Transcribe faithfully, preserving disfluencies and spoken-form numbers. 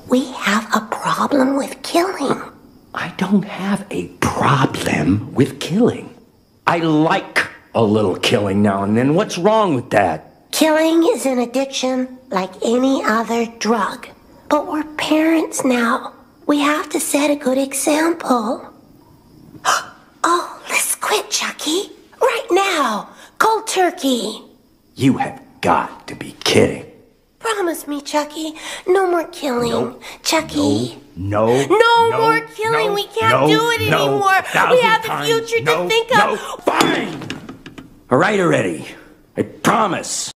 We have a problem with killing. I don't have a problem with killing. I like a little killing now and then. What's wrong with that? Killing is an addiction like any other drug. But we're parents now. We have to set a good example. Oh, let's quit, Chucky. Right now. Cold turkey. You have got to be kidding. Promise me, Chucky. No more killing. Nope. Chucky. No. No, No. more killing. No, we can't no, do it no, anymore. thousand We have the times future no, to think no. of. Fine. All right already. I promise.